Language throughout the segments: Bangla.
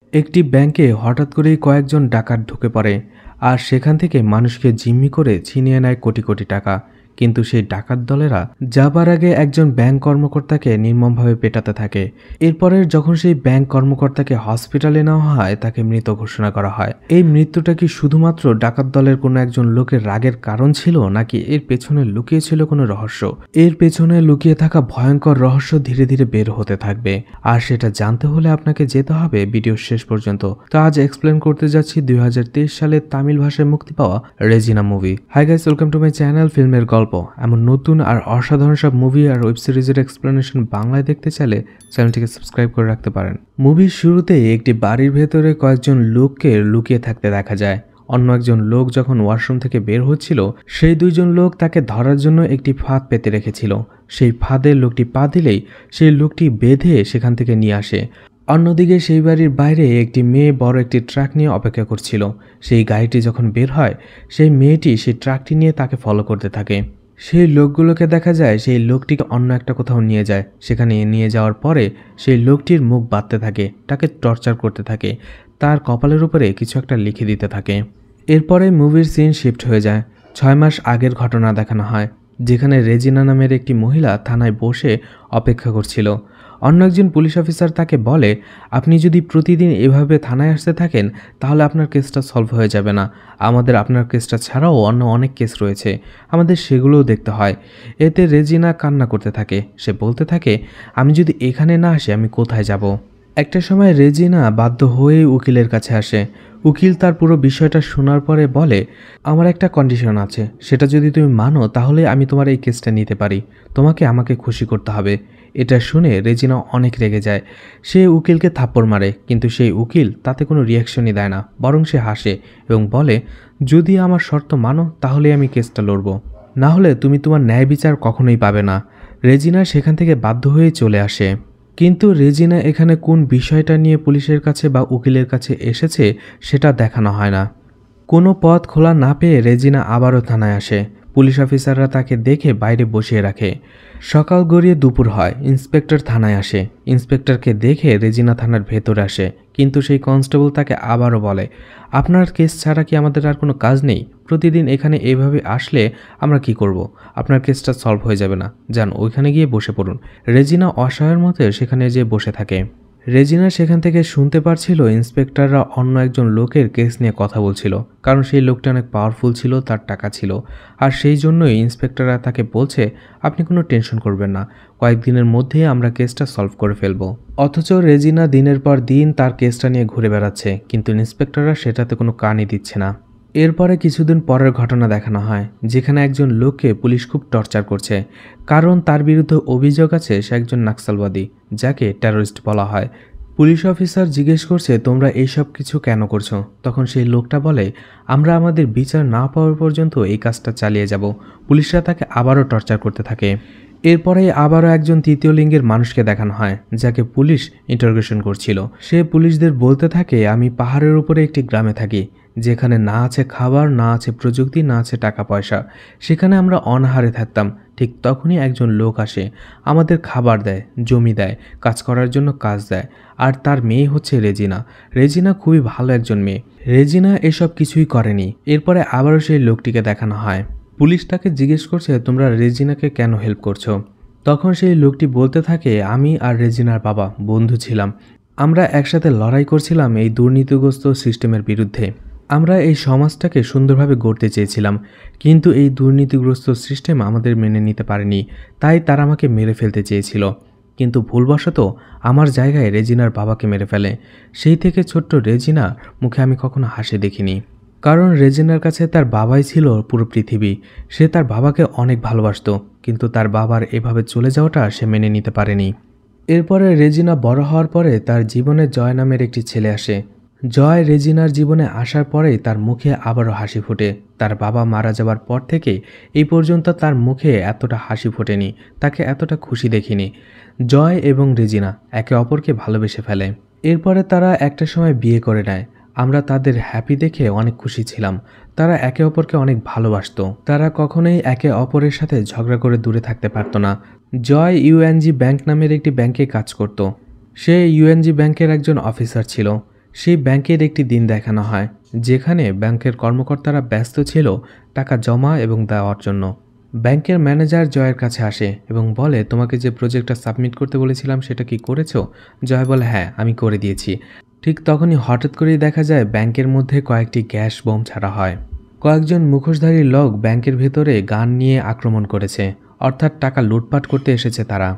একটি ব্যাংকে হঠাৎ করেই কয়েকজন ডাকাত ঢুকে পড়ে আর সেখান থেকে মানুষকে জিম্মি করে ছিনিয়ে নেয় কোটি কোটি টাকা। কিন্তু সেই ডাকাত দলেরা যাবার আগে একজন ব্যাংক কর্মকর্তাকে নির্মমভাবে পেটাতে থাকে। এরপরে যখন সেই ব্যাংক কর্মকর্তাকে হসপিটালে নেওয়া হয় তাকে মৃত ঘোষণা করা হয়। এই মৃত্যুটা কি শুধুমাত্র ডাকাত দলের কোনো একজন লোকের রাগের কারণ ছিল, নাকি এর পেছনে লুকিয়ে ছিল কোনো রহস্য? এর পেছনে লুকিয়ে থাকা ভয়ঙ্কর রহস্য ধীরে ধীরে বের হতে থাকবে, আর সেটা জানতে হলে আপনাকে যেতে হবে ভিডিওর শেষ পর্যন্ত। তো আজ এক্সপ্লেন করতে যাচ্ছি 2023 সালে তামিল ভাষায় মুক্তি পাওয়া Regina movie. Hi guys, welcome to my channel ফিল্মের গল্প। এমন নতুন আর অসাধারণ সব মুভি আর ওয়েব সিরিজের এক্সপ্লেনেশন বাংলায় দেখতে চাইলে চ্যানেলটিকে সাবস্ক্রাইব করে রাখতে পারেন। মুভির শুরুতেই একটি বাড়ির ভেতরে কয়েকজন লোককে লুকিয়ে থাকতে দেখা যায়। অন্য একজন লোক যখন ওয়াশরুম থেকে বের হচ্ছিল, সেই দুইজন লোক তাকে ধরার জন্য একটি ফাঁদ পেতে রেখেছিল। সেই ফাঁদে লোকটি পা দিলেই সেই লোকটি বেঁধে সেখান থেকে নিয়ে আসে। অন্যদিকে সেই বাড়ির বাইরে একটি মেয়ে বড় একটি ট্রাক নিয়ে অপেক্ষা করছিল। সেই গাড়িটি যখন বের হয়, সেই মেয়েটি সেই ট্রাকটি নিয়ে তাকে ফলো করতে থাকে। সেই লোকগুলোকে দেখা যায় সেই লোকটিকে অন্য একটা কোথাও নিয়ে যায়। সেখানে নিয়ে যাওয়ার পরে সেই লোকটির মুখ বাঁধতে থাকে, তাকে টর্চার করতে থাকে, তার কপালের উপরে কিছু একটা লিখে দিতে থাকে। এরপরে মুভির সিন শিফট হয়ে যায়। 6 মাস আগের ঘটনা দেখানো হয়, যেখানে রেজিনা নামের একটি মহিলা থানায় বসে অপেক্ষা করছিল। অন্য একজন পুলিশ অফিসার তাকে বলে, আপনি যদি প্রতিদিন এভাবে থানায় আসতে থাকেন তাহলে আপনার কেসটা সলভ হয়ে যাবে না। আমাদের আপনার কেসটা ছাড়াও অন্য অনেক কেস রয়েছে, আমাদের সেগুলোও দেখতে হয়। এতে রেজিনা কান্না করতে থাকে। সে বলতে থাকে, আমি যদি এখানে না আসি আমি কোথায় যাব? একটা সময় রেজিনা বাধ্য হয়ে উকিলের কাছে আসে। উকিল তার পুরো বিষয়টা শোনার পরে বলে, আমার একটা কন্ডিশন আছে, সেটা যদি তুমি মানো তাহলে আমি তোমার এই কেসটা নিতে পারি। তোমাকে আমাকে খুশি করতে হবে। এটা শুনে রেজিনা অনেক রেগে যায়। সে উকিলকে থাপ্পড় মারে, কিন্তু সেই উকিল তাতে কোনো রিয়াকশনই দেয় না, বরং সে হাসে এবং বলে, যদি আমার শর্ত মানো তাহলে আমি কেসটা লড়ব, না হলে তুমি তোমার ন্যায় বিচার কখনোই পাবে না। রেজিনা সেখান থেকে বাধ্য হয়ে চলে আসে। কিন্তু রেজিনা এখানে কোন বিষয়টা নিয়ে পুলিশের কাছে বা উকিলের কাছে এসেছে সেটা দেখানো হয় না। কোনো পথ খোলা না পেয়ে রেজিনা আবারও থানায় আসে। পুলিশ অফিসাররা তাকে দেখে বাইরে বসিয়ে রাখে। সকাল গড়িয়ে দুপুর হয়, ইন্সপেক্টর থানায় আসে। ইন্সপেক্টরকে দেখে রেজিনা থানার ভেতরে আসে, কিন্তু সেই কনস্টেবল তাকে আবারও বলে, আপনার কেস ছাড়া কি আমাদের আর কোনো কাজ নেই? প্রতিদিন এখানে এভাবে আসলে আমরা কি করব? আপনার কেসটা সলভ হয়ে যাবে না, যান ওইখানে গিয়ে বসে পড়ুন। রেজিনা অসহায়ের মতো সেখানে যেয়ে বসে থাকে। রেজিনা সেখান থেকে শুনতে পারছিল ইন্সপেক্টররা অন্য একজন লোকের কেস নিয়ে কথা বলছিল, কারণ সেই লোকটা অনেক পাওয়ারফুল ছিল, তার টাকা ছিল। আর সেই জন্যই ইন্সপেক্টররা তাকে বলছে, আপনি কোনো টেনশন করবেন না, কয়েকদিনের মধ্যেই আমরা কেসটা সলভ করে ফেলব। অথচ রেজিনা দিনের পর দিন তার কেসটা নিয়ে ঘুরে বেড়াচ্ছে, কিন্তু ইন্সপেক্টররা সেটাতে কোনো কানই দিচ্ছে না। এরপরে কিছুদিন পরের ঘটনা দেখানো হয়, যেখানে একজন লোককে পুলিশ খুব টর্চার করছে, কারণ তার বিরুদ্ধে অভিযোগ আছে সে একজন নাক্সালবাদী, যাকে টেররিস্ট বলা হয়। পুলিশ অফিসার জিজ্ঞেস করছে, তোমরা এইসব কিছু কেন করছো? তখন সেই লোকটা বলে, আমরা আমাদের বিচার না পাওয়া পর্যন্ত এই কাজটা চালিয়ে যাব। পুলিশরা তাকে আবারও টর্চার করতে থাকে। এরপরে আবারও একজন তৃতীয় লিঙ্গের মানুষকে দেখানো হয়, যাকে পুলিশ ইন্টারোগেশন করছিল। সে পুলিশদের বলতে থাকে, আমি পাহাড়ের উপরে একটি গ্রামে থাকি, যেখানে না আছে খাবার, না আছে প্রযুক্তি, না আছে টাকা পয়সা। সেখানে আমরা অনাহারে থাকতাম। ঠিক তখনই একজন লোক আসে, আমাদের খাবার দেয়, জমি দেয়, কাজ করার জন্য কাজ দেয়। আর তার মেয়ে হচ্ছে রেজিনা। রেজিনা খুবই ভালো একজন মেয়ে। রেজিনা এসব কিছুই করেনি। এরপরে আবারও সেই লোকটিকে দেখানো হয়। পুলিশ তাকে জিজ্ঞেস করছে, তোমরা রেজিনাকে কেন হেল্প করছো? তখন সেই লোকটি বলতে থাকে, আমি আর রেজিনার বাবা বন্ধু ছিলাম। আমরা একসাথে লড়াই করছিলাম এই দুর্নীতিগ্রস্ত সিস্টেমের বিরুদ্ধে। আমরা এই সমাজটাকে সুন্দরভাবে গড়তে চেয়েছিলাম, কিন্তু এই দুর্নীতিগ্রস্ত সিস্টেম আমাদের মেনে নিতে পারেনি, তাই তারা আমাকে মেরে ফেলতে চেয়েছিল। কিন্তু ভুলবশত আমার জায়গায় রেজিনার বাবাকে মেরে ফেলে। সেই থেকে ছোট্ট রেজিনার মুখে আমি কখনো হাসি দেখিনি, কারণ রেজিনার কাছে তার বাবাই ছিল পুরো পৃথিবী। সে তার বাবাকে অনেক ভালোবাসতো, কিন্তু তার বাবার এভাবে চলে যাওয়াটা সে মেনে নিতে পারেনি। এরপরে রেজিনা বড় হওয়ার পরে তার জীবনে জয় নামের একটি ছেলে আসে। জয় রেজিনার জীবনে আসার পরেই তার মুখে আবারও হাসি ফোটে। তার বাবা মারা যাবার পর থেকে এই পর্যন্ত তার মুখে এতটা হাসি ফোটেনি, তাকে এতটা খুশি দেখিনি। জয় এবং রেজিনা একে অপরকে ভালোবেসে ফেলে। এরপরে তারা একটা সময় বিয়ে করে নেয়। আমরা তাদের হ্যাপি দেখে অনেক খুশি ছিলাম। তারা একে অপরকে অনেক ভালোবাসতো। তারা কখনোই একে অপরের সাথে ঝগড়া করে দূরে থাকতে পারত না। জয় ইউএনজি ব্যাংক নামের একটি ব্যাংকে কাজ করত। সে ইউএনজি ব্যাংকের একজন অফিসার ছিল। সেই ব্যাংকের একটি দিন দেখানো হয়, যেখানে ব্যাংকের কর্মকর্তারা ব্যস্ত ছিল টাকা জমা এবং দেওয়ার জন্য। ব্যাংকের ম্যানেজার জয়ের কাছে আসে এবং বলে, তোমাকে যে প্রজেক্টটা সাবমিট করতে বলেছিলাম সেটা কি করেছো? জয় বলে, হ্যাঁ আমি করে দিয়েছি। ঠিক তখনই হঠাৎ করেই দেখা যায় ব্যাংকের মধ্যে কয়েকটি গ্যাস বোম ছাড়া হয়। কয়েকজন মুখোশধারী লোক ব্যাংকের ভেতরে গান নিয়ে আক্রমণ করেছে, অর্থাৎ টাকা লুটপাট করতে এসেছে তারা।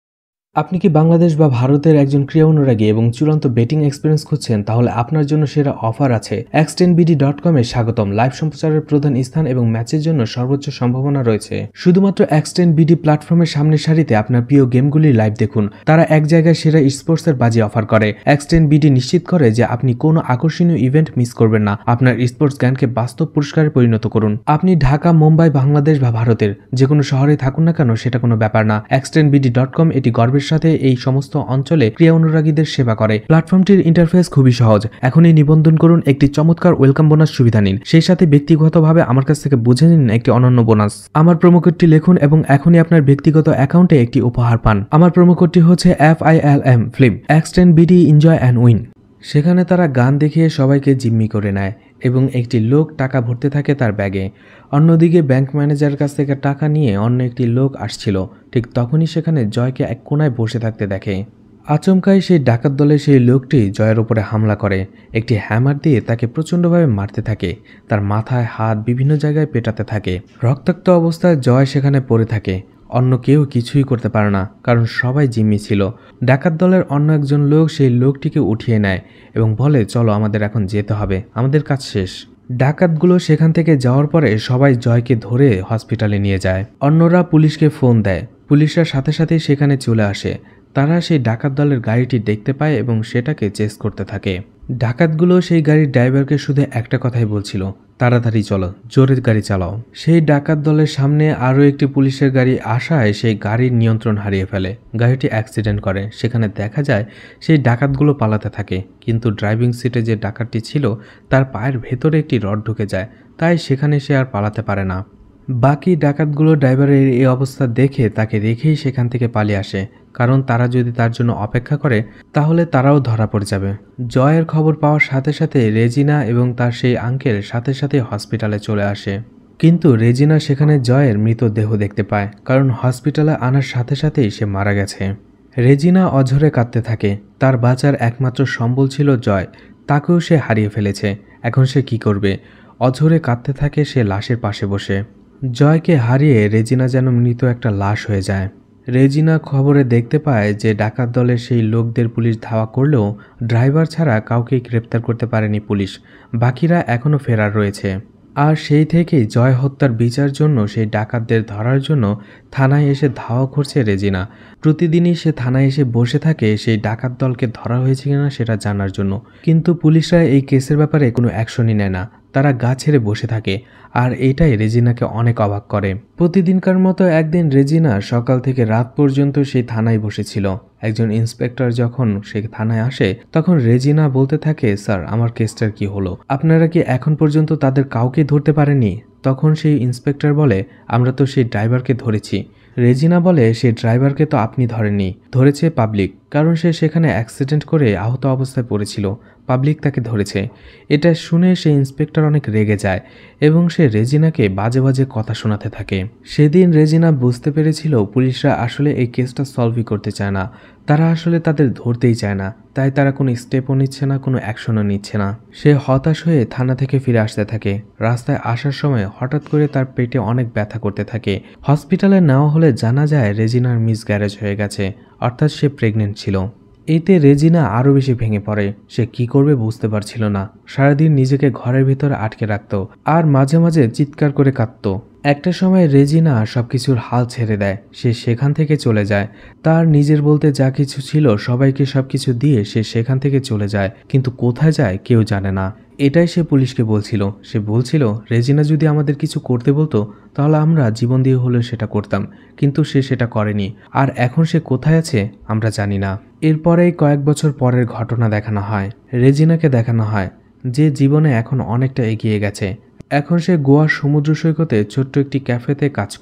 আপনি কি বাংলাদেশ বা ভারতের একজন ক্রীড়া অনুরাগী এবং চূড়ান্ত বেটিং এক্সপিরিয়েন্স খুঁজছেন? তাহলে আপনার জন্য সেরা অফার আছে। x10bd.com এ স্বাগতম। লাইভ সম্প্রচারের প্রধান স্থান এবং ম্যাচের জন্য সর্বোচ্চ সম্ভাবনা রয়েছে। শুধুমাত্র x10bd প্ল্যাটফর্মের সামনের সারিতে আপনার প্রিয় গেমগুলি লাইভ দেখুন। তারা এক জায়গায় সেরা স্পোর্টসের বাজি অফার করে। x10bd নিশ্চিত করে যে আপনি কোনো আকর্ষণীয় ইভেন্ট মিস করবেন না। আপনার স্পোর্টস জ্ঞানকে বাস্তব পুরস্কারে পরিণত করুন। আপনি ঢাকা, মুম্বাই, বাংলাদেশ বা ভারতের যে কোনো শহরে থাকুন না কেন, সেটা কোনো ব্যাপার না। x10bd.com এটি গর্বের সাথে এই সমস্ত অঞ্চলে ক্রীড়া অনুরাগীদের সেবা করে। প্ল্যাটফর্মটির ইন্টারফেস খুবই সহজ। এখনই নিবন্ধন করুন, একটি চমৎকার ওয়েলকাম বোনাস সুবিধা নিন, সেই সাথে ব্যক্তিগতভাবে আমার কাছ থেকে বুঝে নিন একটি অনন্য বোনাস। আমার প্রোমোকোডটি লিখুন এবং এখনই আপনার ব্যক্তিগত অ্যাকাউন্টে একটি উপহার পান। আমার প্রোমোকোডটি হচ্ছে FILM film. x10bd enjoy and win. সেখানে তারা গান দেখিয়ে সবাইকে জিম্মি করে নেয় এবং একটি লোক টাকা ভরতে থাকে তার ব্যাগে। অন্যদিকে ব্যাংক ম্যানেজারের কাছ থেকে টাকা নিয়ে অন্য একটি লোক আসছিল। ঠিক তখনই সেখানে জয়কে এক কোনায় বসে থাকতে দেখে। আচমকাই সেই ডাকাত দলের সেই লোকটি জয়ের উপরে হামলা করে। একটি হ্যামার দিয়ে তাকে প্রচণ্ডভাবে মারতে থাকে। তার মাথায়, হাত, বিভিন্ন জায়গায় পেটাতে থাকে। রক্তাক্ত অবস্থায় জয় সেখানে পড়ে থাকে। অন্য কেউ কিছুই করতে পারে না, কারণ সবাই জিম্মি ছিল। ডাকাত দলের অন্য একজন লোক সেই লোকটিকে উঠিয়ে নেয় এবং বলে, চলো আমাদের এখন যেতে হবে, আমাদের কাজ শেষ। ডাকাতগুলো সেখান থেকে যাওয়ার পরে সবাই জয়কে ধরে হসপিটালে নিয়ে যায়। অন্যরা পুলিশকে ফোন দেয়। পুলিশরা সাথে সাথেই সেখানে চলে আসে। তারা সেই ডাকাত দলের গাড়িটি দেখতে পায় এবং সেটাকে চেস করতে থাকে। ডাকাতগুলো সেই গাড়ির ড্রাইভারকে শুধু একটা কথাই বলছিল, তাড়াতাড়ি চলো, জোরে গাড়ি চালাও। সেই ডাকাত দলের সামনে আরও একটি পুলিশের গাড়ি আসায় সেই গাড়ির নিয়ন্ত্রণ হারিয়ে ফেলে। গাড়িটি অ্যাক্সিডেন্ট করে। সেখানে দেখা যায় সেই ডাকাতগুলো পালাতে থাকে, কিন্তু ড্রাইভিং সিটে যে ডাকাতটি ছিল তার পায়ের ভেতরে একটি রড ঢুকে যায়, তাই সেখানে সে আর পালাতে পারে না। বাকি ডাকাতগুলো ড্রাইভারের এই অবস্থা দেখে তাকে রেখেই সেখান থেকে পালিয়ে আসে, কারণ তারা যদি তার জন্য অপেক্ষা করে তাহলে তারাও ধরা পড়ে যাবে। জয়ের খবর পাওয়ার সাথে সাথে রেজিনা এবং তার সেই আঙ্কেল সাথে সাথে হসপিটালে চলে আসে। কিন্তু রেজিনা সেখানে জয়ের মৃতদেহ দেখতে পায়, কারণ হসপিটালে আনার সাথে সাথেই সে মারা গেছে। রেজিনা অঝরে কাঁদতে থাকে। তার বাঁচার একমাত্র সম্বল ছিল জয়, তাকেও সে হারিয়ে ফেলেছে। এখন সে কি করবে? অঝরে কাঁদতে থাকে সে লাশের পাশে বসে। জয়কে হারিয়ে রেজিনা যেন মৃত একটা লাশ হয়ে যায়। রেজিনা খবরে দেখতে পায় যে ডাকাত দলের সেই লোকদের পুলিশ ধাওয়া করলেও ড্রাইভার ছাড়া কাউকেই গ্রেপ্তার করতে পারেনি পুলিশ। বাকিরা এখনও ফেরার রয়েছে। আর সেই থেকেই জয় হত্যার বিচার জন্য সেই ডাকাতদের ধরার জন্য থানায় এসে ধাওয়া করছে রেজিনা। প্রতিদিনই সে থানায় এসে বসে থাকে সেই ডাকাত দলকে ধরা হয়েছে কিনা সেটা জানার জন্য। কিন্তু পুলিশরা এই কেসের ব্যাপারে কোনো অ্যাকশনই নেয় না, তারা গা ছেড়ে বসে থাকে। আর এইটাই রেজিনাকে অনেক অবাক করে। প্রতিদিনকার মতো একদিন রেজিনা সকাল থেকে রাত পর্যন্ত সেই থানায় বসেছিল। একজন ইন্সপেক্টর যখন সে থানায় আসে তখন রেজিনা বলতে থাকে, স্যার আমার কেসটার কি হলো? আপনারা কি এখন পর্যন্ত তাদের কাউকে ধরতে পারেননি? তখন সেই ইন্সপেক্টর বলে, আমরা তো সেই ড্রাইভারকে ধরেছি। রেজিনা বলে, সেই ড্রাইভারকে তো আপনি ধরেননি, ধরেছে পাবলিক, কারণ সে সেখানে অ্যাক্সিডেন্ট করে আহত অবস্থায় পড়েছিল, পাবলিক তাকে ধরেছে। এটা শুনে সেই ইন্সপেক্টর অনেক রেগে যায় এবং সে রেজিনাকে বাজে বাজে কথা শোনাতে থাকে। সেদিন রেজিনা বুঝতে পেরেছিল পুলিশরা আসলে এই কেসটা সলভই করতে চায় না, তারা আসলে তাদের ধরতেই চায় না, তাই তারা কোনো স্টেপও নিচ্ছে না, কোনো অ্যাকশনও নিচ্ছে না। সে হতাশ হয়ে থানা থেকে ফিরে আসতে থাকে। রাস্তায় আসার সময় হঠাৎ করে তার পেটে অনেক ব্যথা করতে থাকে। হসপিটালে নেওয়া হলে জানা যায় রেজিনার মিসক্যারেজ হয়ে গেছে, অর্থাৎ সে প্রেগনেন্ট ছিল। এতে রেজিনা আরও বেশি ভেঙে পড়ে। সে কি করবে বুঝতে পারছিল না। সারাদিন নিজেকে ঘরের ভিতরে আটকে রাখত আর মাঝে মাঝে চিৎকার করে কাঁদত। একটা সময় রেজিনা সবকিছুর হাল ছেড়ে দেয়। সে সেখান থেকে চলে যায়। তার নিজের বলতে যা কিছু ছিল সবাইকে সবকিছু দিয়ে সে সেখান থেকে চলে যায়, কিন্তু কোথায় যায় কেউ জানে না। এটাই সে পুলিশকে বলছিল। সে বলছিল, রেজিনা যদি আমাদের কিছু করতে বলতো তাহলে আমরা জীবন দিয়ে হলেও সেটা করতাম, কিন্তু সে সেটা করেনি। আর এখন সে কোথায় আছে আমরা জানি না। এরপরেই কয়েক বছর পরের ঘটনা দেখানো হয়। রেজিনাকে দেখানো হয় যে জীবনে এখন অনেকটা এগিয়ে গেছে। এখন সে গোয়ার সমুদ্র সৈকতে ছোট্ট একটি ক্যাফেতে কাজ করে।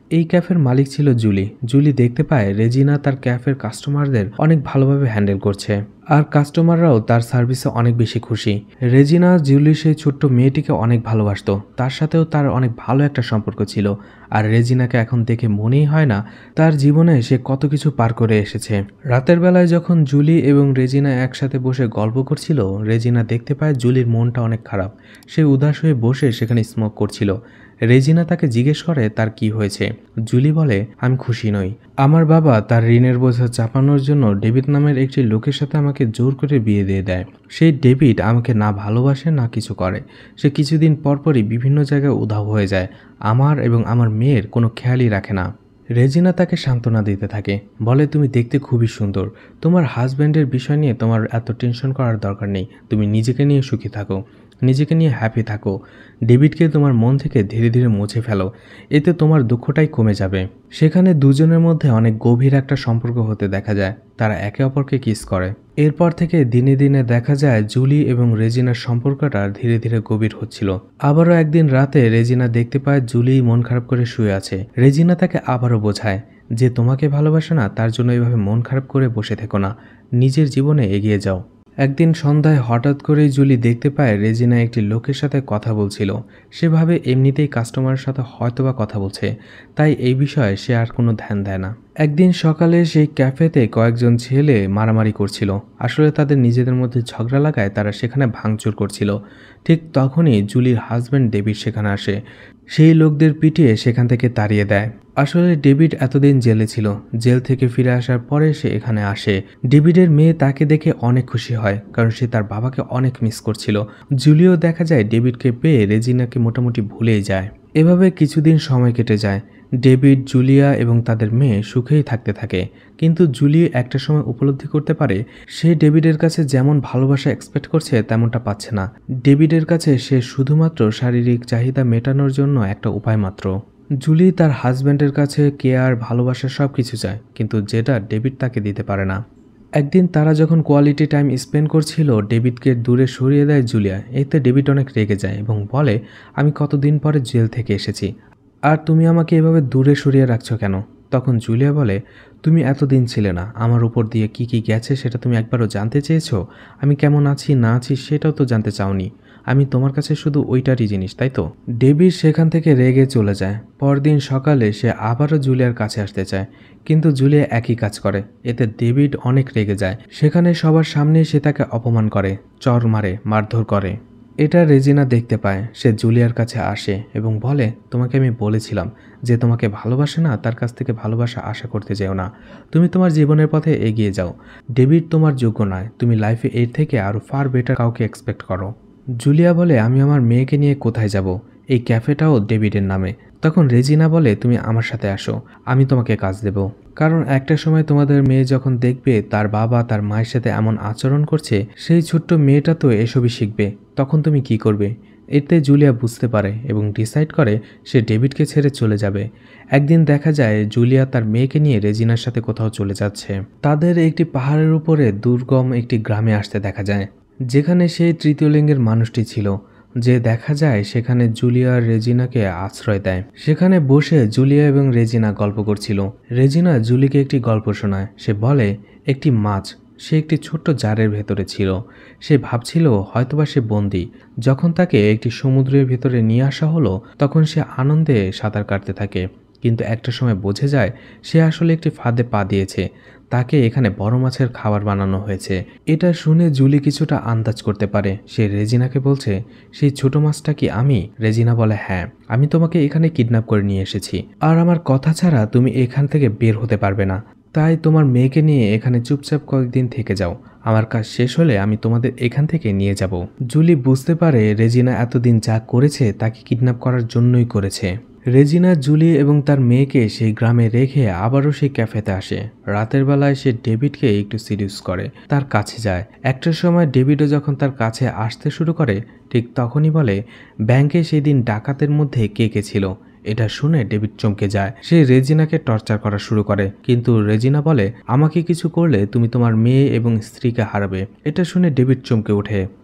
এই ক্যাফের মালিক ছিল জুলি। জুলি দেখতে পায় রেজিনা তার ক্যাফের কাস্টমারদের অনেক ভালোভাবে হ্যান্ডেল করছে, আর কাস্টমাররাও তার সার্ভিসে অনেক বেশি খুশি। রেজিনা জুলির সেই ছোট্ট মেয়েটিকে অনেক ভালোবাসতো, তার সাথেও তার অনেক ভালো একটা সম্পর্ক ছিল। আর রেজিনাকে এখন দেখে মনেই হয় না তার জীবনে সে কত কিছু পার করে এসেছে। রাতের বেলায় যখন জুলি এবং রেজিনা একসাথে বসে গল্প করছিল, রেজিনা দেখতে পায় জুলির মনটা অনেক খারাপ। সে উদাস হয়ে বসে সেখানে স্মোক করছিল। রেজিনা তাকে জিজ্ঞেস করে তার কি হয়েছে। জুলি বলে, আমি খুশি নই। আমার বাবা তার ঋণের বোঝা চাপানোর জন্য ডেভিড নামের একটি লোকের সাথে আমাকে জোর করে বিয়ে দিয়ে দেয়। সেই ডেভিড আমাকে না ভালোবাসে না কিছু করে। সে কিছুদিন পরপরই বিভিন্ন জায়গায় উধাও হয়ে যায়। আমার এবং আমার মেয়ের কোনো খেয়ালই রাখে না। রেজিনা তাকে সান্ত্বনা দিতে থাকে, বলে তুমি দেখতে খুবই সুন্দর, তোমার হাজব্যান্ডের বিষয় নিয়ে তোমার এত টেনশন করার দরকার নেই, তুমি নিজেকে নিয়ে সুখী থাকো, নিজেকে নিয়ে হ্যাপি থাকো। ডেভিডকে তোমার মন থেকে ধীরে ধীরে মুছে ফেলো, এতে তোমার দুঃখটাই কমে যাবে। সেখানে দুজনের মধ্যে অনেক গভীর একটা সম্পর্ক হতে দেখা যায়। তারা একে অপরকে কিস করে। এরপর থেকে দিনে দিনে দেখা যায় জুলি এবং রেজিনার সম্পর্কটা ধীরে ধীরে গভীর হচ্ছিল। আবারও একদিন রাতে রেজিনা দেখতে পায় জুলি মন খারাপ করে শুয়ে আছে। রেজিনা তাকে আবারও বোঝায় যে তোমাকে ভালোবাসে না, তার জন্য এভাবে মন খারাপ করে বসে থেকো না, নিজের জীবনে এগিয়ে যাও। একদিন সন্ধ্যায় হঠাৎ করেই জুলি দেখতে পায় রেজিনা একটি লোকের সাথে কথা বলছিল। সে ভাবে এমনিতেই কাস্টমারের সাথে হয়তোবা কথা বলছে, তাই এই বিষয়ে সে আর কোনো ধ্যান দেয় না। একদিন সকালে সেই ক্যাফেতে কয়েকজন ছেলে মারামারি করছিল। আসলে তাদের নিজেদের মধ্যে ঝগড়া লাগায় তারা সেখানে ভাঙচুর করছিল। ঠিক তখনই জুলির হাজব্যান্ড ডেভিড সেখানে আসে। সেই লোকদের পিটিয়ে সেখান থেকে তাড়িয়ে দেয়। আসলে ডেভিড এতদিন জেলে ছিল। জেল থেকে ফিরে আসার পরে সে এখানে আসে। ডেভিডের মেয়ে তাকে দেখে অনেক খুশি হয়, কারণ সে তার বাবাকে অনেক মিস করছিল। জুলিও দেখা যায় ডেভিডকে পেয়ে রেজিনাকে মোটামুটি ভুলেই যায়। এভাবে কিছুদিন সময় কেটে যায়। ডেভিড, জুলিয়া এবং তাদের মেয়ে সুখেই থাকতে থাকে। কিন্তু জুলি একটা সময় উপলব্ধি করতে পারে সে ডেভিডের কাছে যেমন ভালোবাসা এক্সপেক্ট করছে তেমনটা পাচ্ছে না। ডেভিডের কাছে সে শুধুমাত্র শারীরিক চাহিদা মেটানোর জন্য একটা উপায় মাত্র। জুলি তার হাজব্যান্ডের কাছে কেয়ার, ভালোবাসা সব কিছু চায়, কিন্তু যেটা ডেভিড তাকে দিতে পারে না। একদিন তারা যখন কোয়ালিটি টাইম স্পেন্ড করছিল, ডেভিডকে দূরে সরিয়ে দেয় জুলিয়া। এতে ডেভিড অনেক রেগে যায় এবং বলে, আমি কতদিন পরে জেল থেকে এসেছি, আর তুমি আমাকে এভাবে দূরে সরিয়ে রাখছো কেন? তখন জুলিয়া বলে, তুমি এতদিন ছিলে না, আমার উপর দিয়ে কি কি গেছে সেটা তুমি একবারও জানতে চেয়েছো? আমি কেমন আছি না আছি সেটাও তো জানতে চাওনি। আমি তোমার কাছে শুধু ওইটারই জিনিস, তাই তো? ডেভিড সেখান থেকে রেগে চলে যায়। পরদিন সকালে সে আবারও জুলিয়ার কাছে আসতে চায়, কিন্তু জুলিয়া একই কাজ করে। এতে ডেভিড অনেক রেগে যায়। সেখানে সবার সামনে সে তাকে অপমান করে, চর মারে, মারধর করে। এটা রেজিনা দেখতে পায়। সে জুলিয়ার কাছে আসে এবং বলে, তোমাকে আমি বলেছিলাম যে তোমাকে ভালোবাসে না, তার কাছ থেকে ভালোবাসা আশা করতে যেও না। তুমি তোমার জীবনের পথে এগিয়ে যাও। ডেভিড তোমার যোগ্য নয়। তুমি লাইফে এর থেকে আরও ফার বেটার কাউকে এক্সপেক্ট করো। জুলিয়া বলে, আমি আমার মেয়েকে নিয়ে কোথায় যাব? এই ক্যাফেটাও ডেভিডের নামে। তখন রেজিনা বলে, তুমি আমার সাথে আসো, আমি তোমাকে কাজ দেব। কারণ একটা সময় তোমাদের মেয়ে যখন দেখবে তার বাবা তার মায়ের সাথে এমন আচরণ করছে, সেই ছোট্ট মেয়েটা তো এসবই শিখবে। তখন তুমি কি করবে? এতে জুলিয়া বুঝতে পারে এবং ডিসাইড করে সে ডেভিডকে ছেড়ে চলে যাবে। একদিন দেখা যায় জুলিয়া তার মেয়েকে নিয়ে রেজিনার সাথে কোথাও চলে যাচ্ছে। তাদের একটি পাহাড়ের উপরে দুর্গম একটি গ্রামে আসতে দেখা যায়, যেখানে সেই তৃতীয় লিঙ্গের মানুষটি ছিল, যে দেখা যায় সেখানে জুলিয়া আর রেজিনাকে আশ্রয় দেয়। সেখানে বসে জুলিয়া এবং রেজিনা গল্প করছিল। রেজিনা জুলিকে একটি গল্প শোনায়। সে বলে, একটি মাছ সে একটি ছোট্ট জারের ভেতরে ছিল। সে ভাবছিল হয়তোবা সে বন্দী। যখন তাকে একটি সমুদ্রের ভেতরে নিয়ে আসা হলো, তখন সে আনন্দে সাঁতার কাটতে থাকে। কিন্তু একটা সময় বোঝে যায় সে আসলে একটি ফাঁদে পা দিয়েছে। তাকে এখানে বড় মাছের খাবার বানানো হয়েছে। এটা শুনে জুলি কিছুটা আন্দাজ করতে পারে। সে রেজিনাকে বলছে, সেই ছোট মাছটা কি আমি? রেজিনা বলে, হ্যাঁ, আমি তোমাকে এখানে কিডন্যাপ করে নিয়ে এসেছি, আর আমার কথা ছাড়া তুমি এখান থেকে বের হতে পারবে না। তাই তোমার মেয়েকে নিয়ে এখানে চুপচাপ কয়েকদিন থেকে যাও। আমার কাজ শেষ হলে আমি তোমাদের এখান থেকে নিয়ে যাব। জুলি বুঝতে পারে রেজিনা এতদিন যা করেছে তাকে কিডন্যাপ করার জন্যই করেছে। রেজিনা জুলি এবং তার মেয়েকে সেই গ্রামে রেখে আবারও সেই ক্যাফেতে আসে। রাতের বেলায় সে ডেভিডকে একটু সিরিয়াস করে, তার কাছে যায়। একটা সময় ডেভিডও যখন তার কাছে আসতে শুরু করে, ঠিক তখনই বলে, ব্যাংকে সেই দিন ডাকাতের মধ্যে কে কে ছিল? এটা শুনে ডেভিড চমকে যায়। সে রেজিনাকে টর্চার করা শুরু করে, কিন্তু রেজিনা বলে, আমাকে কিছু করলে তুমি তোমার মেয়ে এবং স্ত্রীকে হারাবে। এটা শুনে ডেভিড চমকে ওঠে।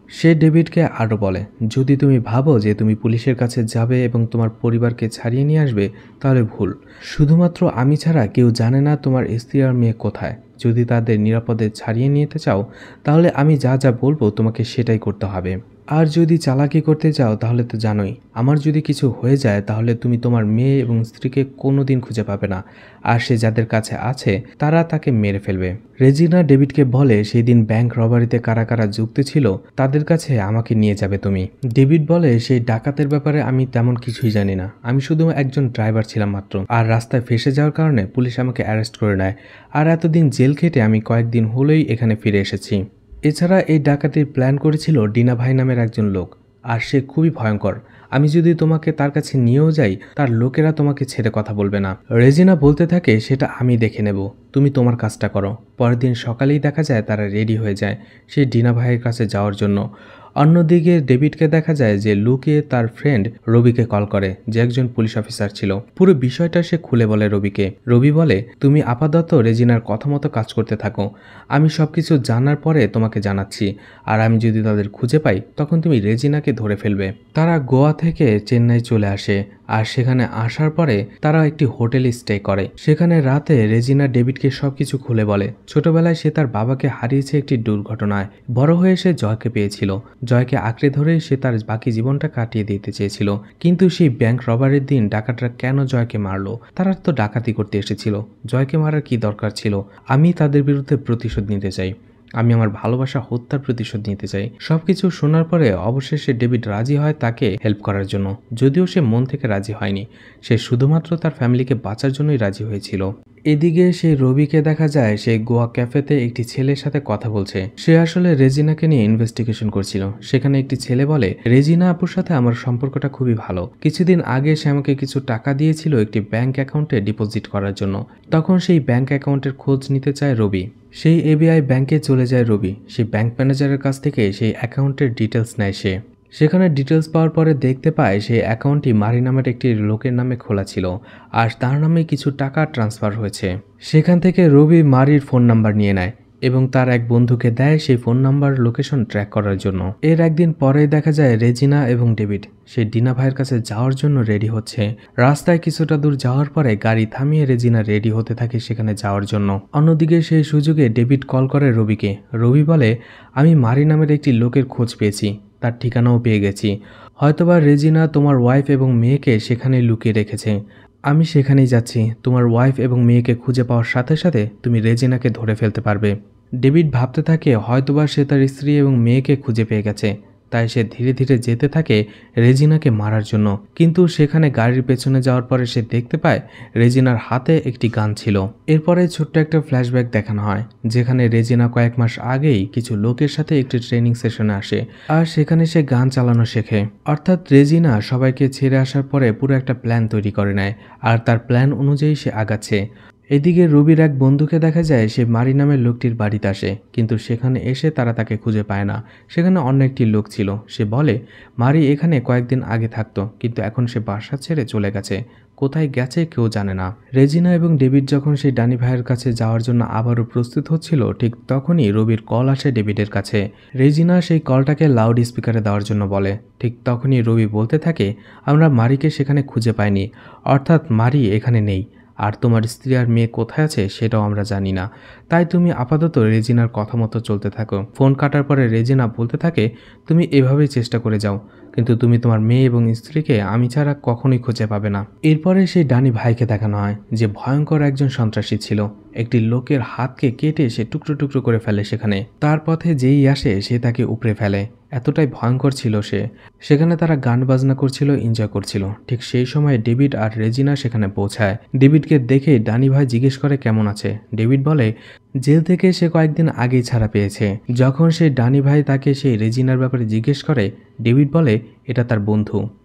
সে ডেভিডকে আরও বলে, যদি তুমি ভাবো যে তুমি পুলিশের কাছে যাবে এবং তোমার পরিবারকে ছাড়িয়ে নিয়ে আসবে তাহলে ভুল। শুধুমাত্র আমি ছাড়া কেউ জানে না তোমার স্ত্রী আর মেয়ে কোথায়। যদি তাদের নিরাপদে ছাড়িয়ে নিতে চাও তাহলে আমি যা যা বলবো তোমাকে সেটাই করতে হবে। আর যদি চালাকি করতে চাও তাহলে তো জানোই, আমার যদি কিছু হয়ে যায় তাহলে তুমি তোমার মেয়ে এবং স্ত্রীকে কোনোদিন খুঁজে পাবে না, আর সে যাদের কাছে আছে তারা তাকে মেরে ফেলবে। রেজিনা ডেভিডকে বলে সেই দিন ব্যাংক রবারিতে কারা কারা যুক্ত ছিল তাদের কাছে আমাকে নিয়ে যাবে তুমি। ডেভিড বলে সেই ডাকাতের ব্যাপারে আমি তেমন কিছুই জানি না, আমি শুধু একজন ড্রাইভার ছিলাম মাত্র, আর রাস্তায় ফেসে যাওয়ার কারণে পুলিশ আমাকে অ্যারেস্ট করে নেয়, আর এতদিন জেল খেটে আমি কয়েকদিন হলেই এখানে ফিরে এসেছি। এছাড়া এই ডাকাতির প্ল্যান করেছিল ডিনা ভাই নামের একজন লোক, আর সে খুবই ভয়ঙ্কর। আমি যদি তোমাকে তার কাছে নিয়েও যাই তার লোকেরা তোমাকে ছেড়ে কথা বলবে না। রেজিনা বলতে থাকে সেটা আমি দেখে নেব, তুমি তোমার কাজটা করো। পরের দিন সকালেই দেখা যায় তারা রেডি হয়ে যায় সেই ডিনা ভাইয়ের কাছে যাওয়ার জন্য। অন্যদিকে ডেভিডকে দেখা যায় যে লুকিয়ে তার ফ্রেন্ড রবিকে কল করে, যে একজন পুলিশ অফিসার ছিল। পুরো বিষয়টা সে খুলে বলে রবিকে। রবি বলে, তুমি আপাতত রেজিনার কথা মতো কাজ করতে থাকো, আমি সবকিছু জানার পরে তোমাকে জানাচ্ছি, আর আমি যদি তাদের খুঁজে পাই তখন তুমি রেজিনাকে ধরে ফেলবে। তারা গোয়া থেকে চেন্নাই চলে আসে, আর সেখানে আসার পরে তারা একটি হোটেলে স্টে করে। সেখানে রাতে রেজিনা ডেভিডকে সবকিছু খুলে বলে ছোটবেলায় সে তার বাবাকে হারিয়েছে একটি দুর্ঘটনায়, বড় হয়ে সে জয়কে পেয়েছিল, জয়কে আঁকড়ে ধরে সে তার বাকি জীবনটা কাটিয়ে দিতে চেয়েছিল, কিন্তু সেই ব্যাংক রবারের দিন ডাকাতরা কেন জয়কে মারলো? তারা তো ডাকাতি করতে এসেছিল, জয়কে মারার কি দরকার ছিল? আমি তাদের বিরুদ্ধে প্রতিশোধ নিতে চাই, আমি আমার ভালোবাসা হত্যার প্রতিশোধ নিতে চাই। সবকিছু শোনার পরে অবশেষে ডেভিড রাজি হয় তাকে হেল্প করার জন্য, যদিও সে মন থেকে রাজি হয়নি, সে শুধুমাত্র তার ফ্যামিলিকে বাঁচার জন্যই রাজি হয়েছিল। এদিকে সেই রবিকে দেখা যায় সে গোয়া ক্যাফেতে একটি ছেলের সাথে কথা বলছে। সে আসলে রেজিনাকে নিয়ে ইনভেস্টিগেশন করছিল। সেখানে একটি ছেলে বলে, রেজিনা আপুর সাথে আমার সম্পর্কটা খুবই ভালো, কিছুদিন আগে সে আমাকে কিছু টাকা দিয়েছিল একটি ব্যাংক অ্যাকাউন্টে ডিপোজিট করার জন্য। তখন সেই ব্যাংক অ্যাকাউন্টের খোঁজ নিতে চায় রবি। সেই এবিআই ব্যাংকে চলে যায় রবি, সেই ব্যাংক ম্যানেজারের কাছ থেকে সেই অ্যাকাউন্টের ডিটেলস নেয় সে। সেখানে ডিটেলস পাওয়ার পরে দেখতে পায় সেই অ্যাকাউন্টটি মারি নামের একটি লোকের নামে খোলা ছিল, আর তার নামে কিছু টাকা ট্রান্সফার হয়েছে। সেখান থেকে রবি মারির ফোন নাম্বার নিয়ে নেয় এবং তার এক বন্ধুকে দেয় সেই ফোন নাম্বার লোকেশন ট্র্যাক করার জন্য। এর একদিন পরেই দেখা যায় রেজিনা এবং ডেভিড সেই ডিনা ভাইয়ের কাছে যাওয়ার জন্য রেডি হচ্ছে। রাস্তায় কিছুটা দূর যাওয়ার পরে গাড়ি থামিয়ে রেজিনা রেডি হতে থাকে সেখানে যাওয়ার জন্য। অন্যদিকে সেই সুযোগে ডেভিড কল করে রবিকে। রবি বলে, আমি মারি নামের একটি লোকের খোঁজ পেয়েছি, তার ঠিকানাও পেয়ে গেছি, হয়তোবা রেজিনা তোমার ওয়াইফ এবং মেয়েকে সেখানে লুকিয়ে রেখেছে। আমি সেখানেই যাচ্ছি, তোমার ওয়াইফ এবং মেয়েকে খুঁজে পাওয়ার সাথে সাথে তুমি রেজিনাকে ধরে ফেলতে পারবে। ডেভিড ভাবতে থাকে হয়তোবা সে তার স্ত্রী এবং মেয়েকে খুঁজে পেয়ে গেছে, তাই সে ধীরে ধীরে যেতে থাকে রেজিনাকে মারার জন্য। কিন্তু সেখানে গাড়ির পেছনে যাওয়ার পরে সে দেখতে পায় রেজিনার হাতে একটি গান ছিল। এরপরে ছোট্ট একটা ফ্ল্যাশব্যাক দেখানো হয়, যেখানে রেজিনা কয়েক মাস আগেই কিছু লোকের সাথে একটি ট্রেনিং সেশনে আসে, আর সেখানে সে গান চালানো শেখে। অর্থাৎ রেজিনা সবাইকে ছেড়ে আসার পরে পুরো একটা প্ল্যান তৈরি করে নেয়, আর তার প্ল্যান অনুযায়ী সে আগাচ্ছে। এদিকে রবির এক বন্ধুকে দেখা যায় সে মারি নামের লোকটির বাড়িতে আসে, কিন্তু সেখানে এসে তারা তাকে খুঁজে পায় না। সেখানে অন্য একটি লোক ছিল। সে বলে, মারি এখানে কয়েকদিন আগে থাকতো, কিন্তু এখন সে বাসা ছেড়ে চলে গেছে, কোথায় গেছে কেউ জানে না। রেজিনা এবং ডেভিড যখন সেই ডানি ভাইয়ের কাছে যাওয়ার জন্য আবারও প্রস্তুত হচ্ছিল, ঠিক তখনই রবির কল আসে ডেভিডের কাছে। রেজিনা সেই কলটাকে লাউড স্পিকারে দেওয়ার জন্য বলে। ঠিক তখনই রবি বলতে থাকে, আমরা মারিকে সেখানে খুঁজে পাইনি, অর্থাৎ মারি এখানে নেই, আর তোমার স্ত্রী আর মেয়ে কোথায় আছে সেটাও আমরা জানি না, তাই তুমি আপাতত রেজিনার কথা মতো চলতে থাকো। ফোন কাটার পরে রেজিনা বলতে থাকে, তুমি এভাবেই চেষ্টা করে যাও, কিন্তু তুমি তোমার মেয়ে এবং স্ত্রীকে আমি ছাড়া কখনোই খুঁজে পাবে না। এরপরে সেই ডানি ভাইকে দেখানো হয় যে ভয়ঙ্কর একজন সন্ত্রাসী ছিল, একটি লোকের হাতকে কেটে সে টুকরো টুকরো করে ফেলে। সেখানে তার পথে যেই আসে সে তাকে উপড়ে ফেলে, এতটাই ভয়ঙ্কর ছিল সে। সেখানে তারা গান বাজনা করছিল, এনজয় করছিল। ঠিক সেই সময় ডেভিড আর রেজিনা সেখানে পৌঁছায়। ডেভিডকে দেখে ডানি ভাই জিজ্ঞেস করে কেমন আছে। ডেভিড বলে জেল থেকে সে কয়েকদিন আগেই ছাড়া পেয়েছে। যখন সেই ডানি ভাই তাকে সেই রেজিনার ব্যাপারে জিজ্ঞেস করে, ডেভিড বলে এটা তার বন্ধু।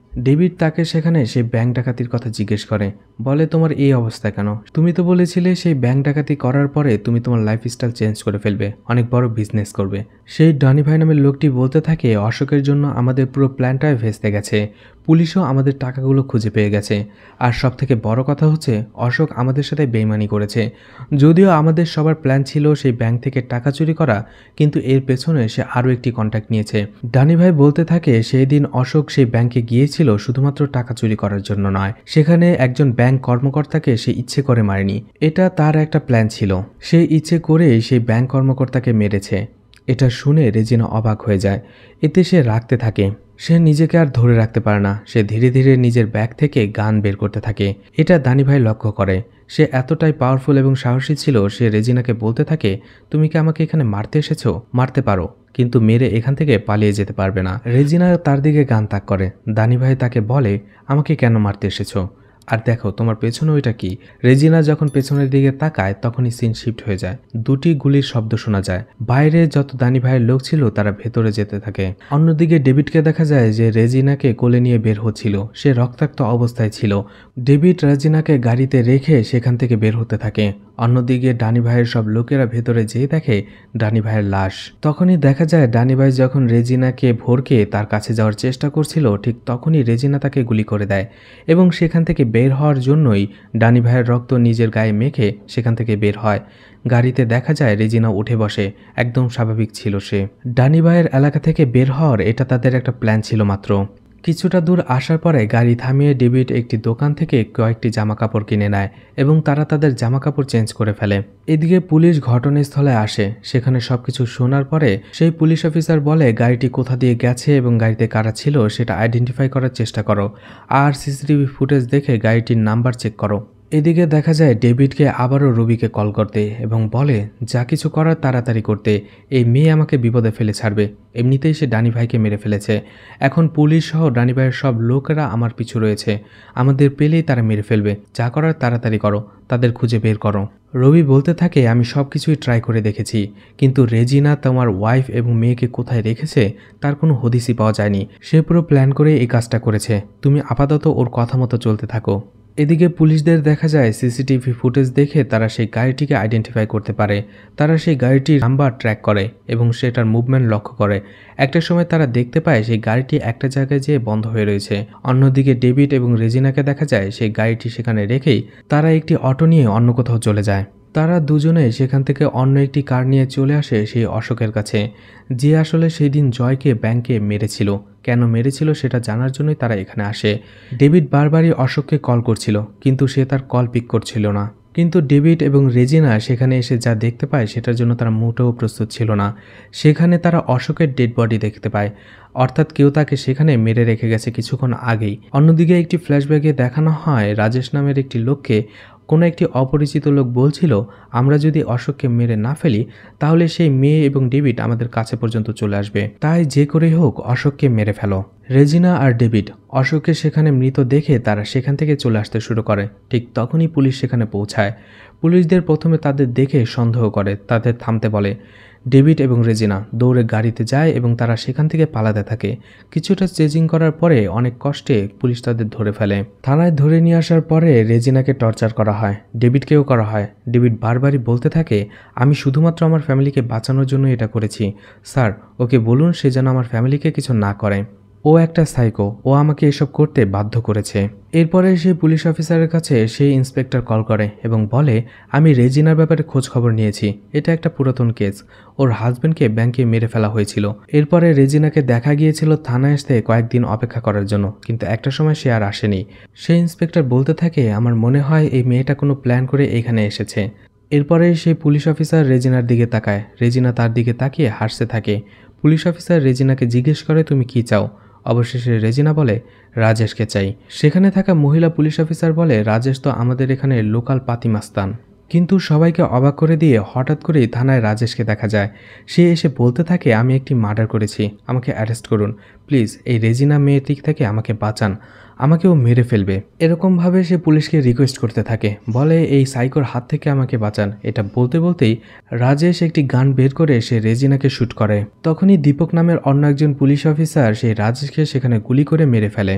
ডেভিড তাকে সেখানে সেই ব্যাংক ডাকাতির কথা জিজ্ঞেস করে। বলে, তোমার এই অবস্থা কেন? তুমি তো বলেছিলে সেই ব্যাংক ডাকাতি করার পরে তুমি তোমার লাইফস্টাইল চেঞ্জ করে ফেলবে, অনেক বড় বিজনেস করবে। সেই ডনি ভাই নামের লোকটি বলতে থাকে, অশোকের জন্য আমাদের পুরো প্ল্যানটাই ভেস্তে গেছে, পুলিশও আমাদের টাকাগুলো খুঁজে পেয়ে গেছে। আর সব থেকে বড় কথা হচ্ছে অশোক আমাদের সাথে বেইমানি করেছে। যদিও আমাদের সবার প্ল্যান ছিল সেই ব্যাংক থেকে টাকা চুরি করা, কিন্তু এর পেছনে সে আরও একটি কন্ট্যাক্ট নিয়েছে। ডানি ভাই বলতে থাকে, সেই দিন অশোক সেই ব্যাংকে গিয়েছিল শুধুমাত্র টাকা চুরি করার জন্য নয়, সেখানে একজন ব্যাংক কর্মকর্তাকে সে ইচ্ছে করে মারেনি, এটা তার একটা প্ল্যান ছিল। সে ইচ্ছে করেই সেই ব্যাংক কর্মকর্তাকে মেরেছে। এটা শুনে রেজিনা অবাক হয়ে যায়। এতে সে রাগতে থাকে। সে নিজেকে আর ধরে রাখতে পারে না। সে ধীরে ধীরে নিজের ব্যাগ থেকে গান বের করতে থাকে। এটা দানি ভাই লক্ষ্য করে। সে এতটাই পাওয়ারফুল এবং সাহসী ছিল, সে রেজিনাকে বলতে থাকে, তুমি কি আমাকে এখানে মারতে এসেছো? মারতে পারো, কিন্তু মেরে এখান থেকে পালিয়ে যেতে পারবে না। রেজিনা তার দিকে গান তাক করে। দানি ভাই তাকে বলে, আমাকে কেন মারতে এসেছো? আর দেখো তোমার পেছনে ওইটা কি? রেজিনা যখন পেছনের দিকে তাকায় তখনই সিন শিফট হয়ে যায়। দুটি গুলির শব্দ শোনা যায়। বাইরে যত দানি ভাইয়ের লোক ছিল তারা ভেতরে যেতে থাকে। অন্যদিকে ডেভিডকে দেখা যায় যে রেজিনাকে কোলে নিয়ে বের হচ্ছিল। সে রক্তাক্ত অবস্থায় ছিল। ডেভিড রেজিনাকে গাড়িতে রেখে সেখান থেকে বের হতে থাকে। অন্যদিকে ডানি ভাইয়ের সব লোকেরা ভেতরে যেয়ে দেখে ডানি ভাইয়ের লাশ। তখনই দেখা যায় ডানি ভাই যখন রেজিনাকে ভোরকে তার কাছে যাওয়ার চেষ্টা করছিল, ঠিক তখনই রেজিনা তাকে গুলি করে দেয় এবং সেখান থেকে বের হওয়ার জন্যই ডানি ভাইয়ের রক্ত নিজের গায়ে মেখে সেখান থেকে বের হয়। গাড়িতে দেখা যায় রেজিনা উঠে বসে। একদম স্বাভাবিক ছিল সে। ডানি ভাইয়ের এলাকা থেকে বের হওয়ার এটা তাদের একটা প্ল্যান ছিল মাত্র। কিছুটা দূর আসার পরে গাড়ি থামিয়ে ডেভিড একটি দোকান থেকে কয়েকটি জামাকাপড় কিনে নেয় এবং তারা তাদের জামাকাপড় চেঞ্জ করে ফেলে। এদিকে পুলিশ ঘটনাস্থলে আসে। সেখানে সবকিছু শোনার পরে সেই পুলিশ অফিসার বলে, গাড়িটি কোথা দিয়ে গেছে এবং গাড়িতে কারা ছিল সেটা আইডেন্টিফাই করার চেষ্টা করো, আর সিসিটিভি ফুটেজ দেখে গাড়িটির নাম্বার চেক করো। এদিকে দেখা যায় ডেভিডকে আবারও রবিকে কল করতে এবং বলে, যা কিছু করার তাড়াতাড়ি করতে, এই মেয়ে আমাকে বিপদে ফেলে ছাড়বে। এমনিতেই সে ডানি ভাইকে মেরে ফেলেছে। এখন পুলিশ সহ ডানি ভাইয়ের সব লোকেরা আমার পিছু রয়েছে। আমাদের পেলেই তারা মেরে ফেলবে। যা করার তাড়াতাড়ি করো, তাদের খুঁজে বের করো। রবি বলতে থাকে, আমি সব কিছুই ট্রাই করে দেখেছি, কিন্তু রেজিনা তোমার ওয়াইফ এবং মেয়েকে কোথায় রেখেছে তার কোনো হদিসই পাওয়া যায়নি। সে পুরো প্ল্যান করে এই কাজটা করেছে। তুমি আপাতত ওর কথা মতো চলতে থাকো। এদিকে পুলিশদের দেখা যায় সিসিটিভি ফুটেজ দেখে তারা সেই গাড়িটিকে আইডেন্টিফাই করতে পারে। তারা সেই গাড়িটির নাম্বার ট্র্যাক করে এবং সেটার মুভমেন্ট লক্ষ্য করে। একটা সময় তারা দেখতে পায় সেই গাড়িটি একটা জায়গায় যেয়ে বন্ধ হয়ে রয়েছে। অন্যদিকে ডেভিড এবং রেজিনাকে দেখা যায় সেই গাড়িটি সেখানে রেখেই তারা একটি অটো নিয়ে অন্য কোথাও চলে যায়। তারা দুজনে সেখান থেকে অন্য একটি কার নিয়ে চলে আসে সেই অশোকের কাছে, যে আসলে সেই দিন জয়কে ব্যাংকে মেরেছিল। কেন মেরেছিল সেটা জানার জন্যই তারা এখানে আসে। ডেভিড বারবারই অশোককে কল করছিল, কিন্তু সে তার কল পিক করছিল না। কিন্তু ডেভিড এবং রেজিনা সেখানে এসে যা দেখতে পায় সেটার জন্য তারা মোটেও প্রস্তুত ছিল না। সেখানে তারা অশোকের ডেড বডি দেখতে পায়, অর্থাৎ কেউ তাকে সেখানে মেরে রেখে গেছে কিছুক্ষণ আগেই। অন্যদিকে একটি ফ্ল্যাশব্যাকে দেখানো হয় রাজেশ নামের একটি লোককে। কোনো একটি অপরিচিত লোক বলছিল, আমরা যদি অশোককে মেরে না ফেলি তাহলে সেই মেয়ে এবং ডেভিড আমাদের কাছে পর্যন্ত চলে আসবে, তাই যে করেই হোক অশোককে মেরে ফেলো। রেজিনা আর ডেভিড অশোককে সেখানে মৃত দেখে তারা সেখান থেকে চলে আসতে শুরু করে। ঠিক তখনই পুলিশ সেখানে পৌঁছায়। পুলিশদের প্রথমে তাদের দেখে সন্দেহ করে, তাদের থামতে বলে। ডেভিড এবং রেজিনা দৌড়ে গাড়িতে যায় এবং তারা সেখান থেকে পালাতে থাকে। কিছুটা চেজিং করার পরে অনেক কষ্টে পুলিশ তাদের ধরে ফেলে। থানায় ধরে নিয়ে আসার পরে রেজিনাকে টর্চার করা হয়, ডেভিডকেও করা হয়। ডেভিড বারবারই বলতে থাকে, আমি শুধুমাত্র আমার ফ্যামিলিকে বাঁচানোর জন্য এটা করেছি। স্যার, ওকে বলুন সে যেন আমার ফ্যামিলিকে কিছু না করে। ও একটা সাইকো, ও আমাকে এসব করতে বাধ্য করেছে। এরপরে সেই পুলিশ অফিসারের কাছে সেই ইন্সপেক্টর কল করে এবং বলে, আমি রেজিনার ব্যাপারে খোঁজ খবর নিয়েছি। এটা একটা পুরাতন কেস। ওর হাজব্যান্ডকে ব্যাংকে মেরে ফেলা হয়েছিল। এরপরে রেজিনাকে দেখা গিয়েছিল থানায় আসতে কয়েকদিন অপেক্ষা করার জন্য, কিন্তু একটা সময় সে আর আসেনি। সেই ইন্সপেক্টর বলতে থাকে, আমার মনে হয় এই মেয়েটা কোনো প্ল্যান করে এখানে এসেছে। এরপরে সেই পুলিশ অফিসার রেজিনার দিকে তাকায়। রেজিনা তার দিকে তাকিয়ে হাসতে থাকে। পুলিশ অফিসার রেজিনাকে জিজ্ঞেস করে, তুমি কি চাও? অবশেষে রেজিনা বলে, রাজেশকে চাই। সেখানে থাকা মহিলা পুলিশ অফিসার বলে, রাজেশ তো আমাদের এখানে লোকাল পাতিমাস্তান। কিন্তু সবাইকে অবাক করে দিয়ে হঠাৎ করেই থানায় রাজেশকে দেখা যায়। সে এসে বলতে থাকে, আমি একটি মার্ডার করেছি, আমাকে অ্যারেস্ট করুন প্লিজ। এই রেজিনা মেয়েটি থেকে আমাকে বাঁচান, আমাকেও মেরে ফেলবে। এরকমভাবে সে পুলিশকে রিকোয়েস্ট করতে থাকে, বলে এই সাইকোর হাত থেকে আমাকে বাঁচান। এটা বলতে বলতেই রাজেশ একটি গান বের করে সে রেজিনাকে শ্যুট করে। তখনই দীপক নামের অন্য একজন পুলিশ অফিসার সেই রাজেশকে সেখানে গুলি করে মেরে ফেলে।